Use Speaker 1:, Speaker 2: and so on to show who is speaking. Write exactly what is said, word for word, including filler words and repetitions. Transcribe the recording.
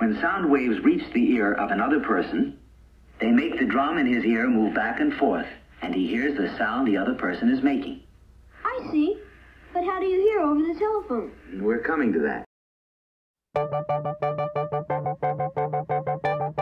Speaker 1: When sound waves reach the ear of another person, they make the drum in his ear move back and forth, and he hears the sound the other person is making.
Speaker 2: I see. But how do you hear over the telephone?
Speaker 1: We're coming to that.